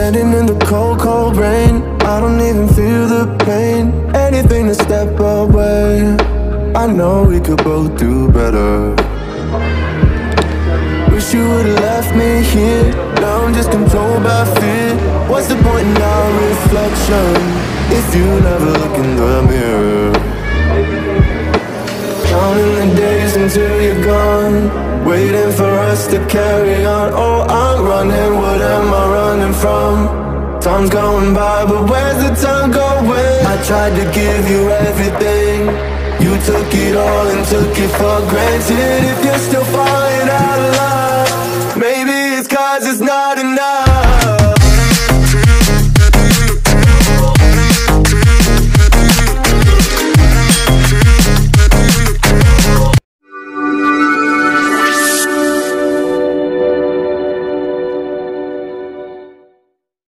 Standing in the cold, cold rain, I don't even feel the pain. Anything to step away, I know we could both do better. Wish you would've left me here. Now I'm just controlled by fear. What's the point in our reflection if you never look in the mirror? Counting the days until you're gone, waiting for us to carry on. Oh, I'm running, what am I running from? Time's going by, but where's the time going? I tried to give you everything, you took it all and took it for granted. If you're still falling out of love, maybe it's 'cause it's not enough.